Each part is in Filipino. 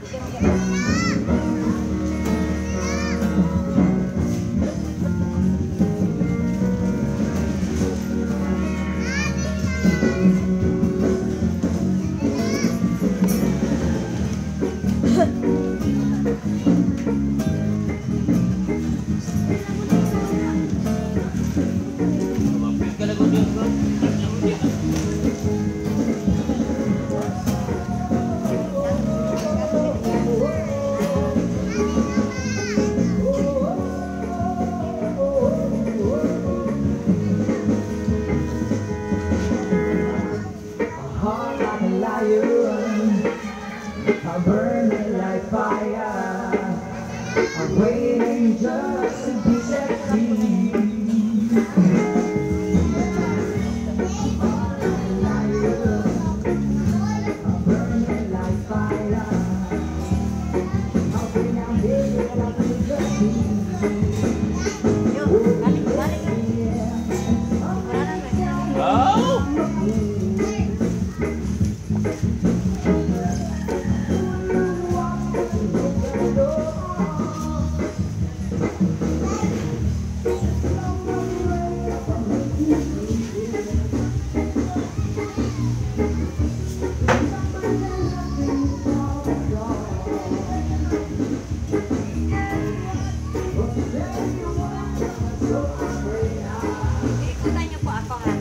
I'm burning like fire. I'm waiting just to be set free. I'm burning like fire. How can I live without you? Ikutan niyo po ako ha.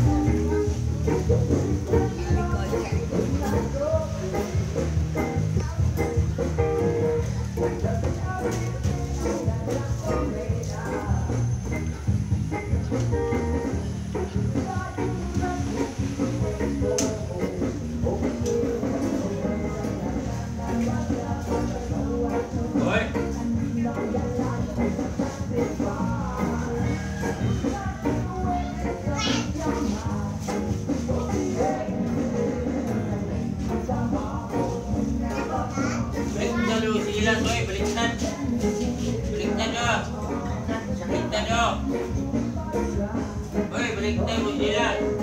Baliktad, boy, baliktad. Baliktad oh. Baliktad oh. Boy, baliktad mo sila.